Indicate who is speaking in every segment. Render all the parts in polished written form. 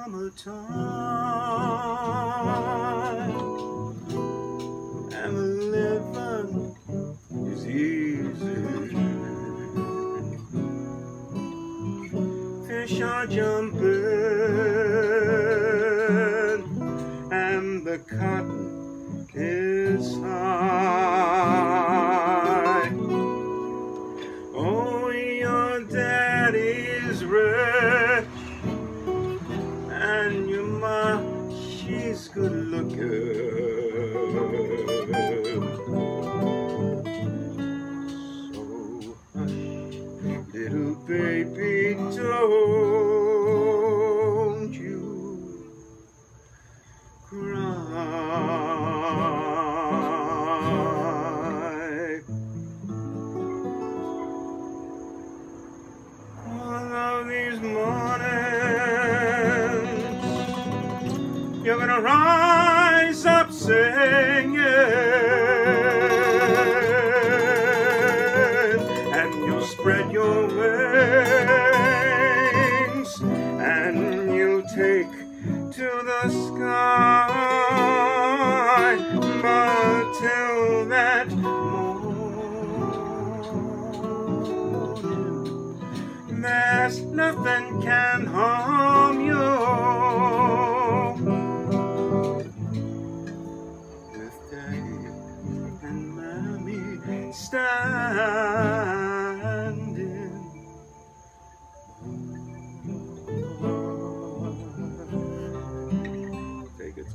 Speaker 1: summertime, and living is easy. Fish are jumping, and the cotton is high. Oh, your daddy's rich, and your ma, she's good looking. So hush, little baby, don't you cry. One of these mornings, you're gonna rise up singing, and you'll spread your wings, and you'll take to the sky. But till that morning, there's nothing can harm you. With Daddy and Mommy standing. Take it.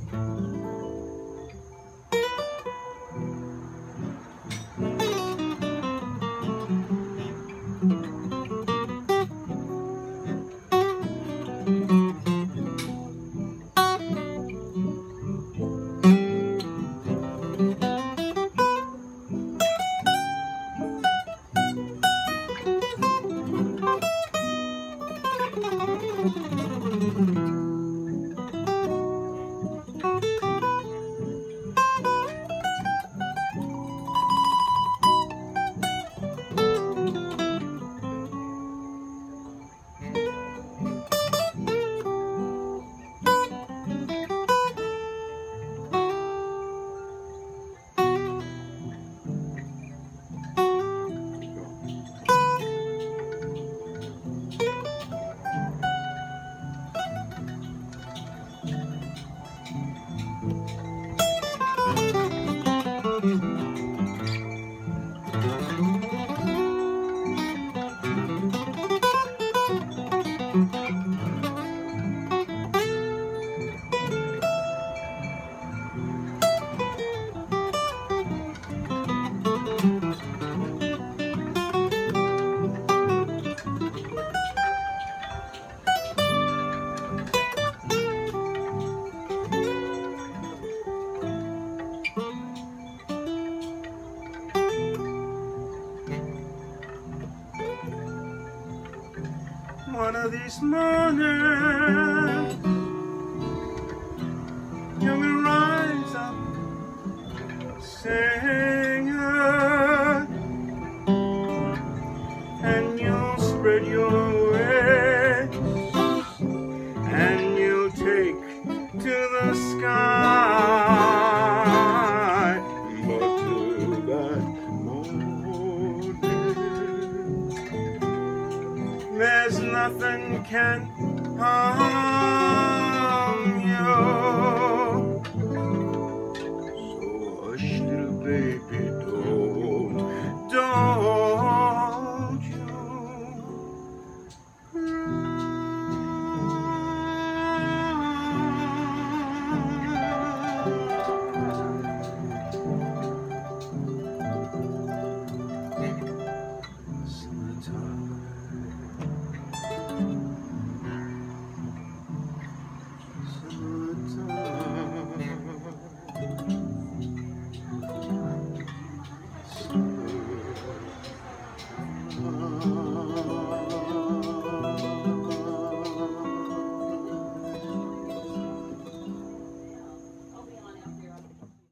Speaker 1: One of these mornings, you're gonna rise up singing, and you'll spread your wings, and you'll take to the sky. But till that morning, there's nothing can harm you.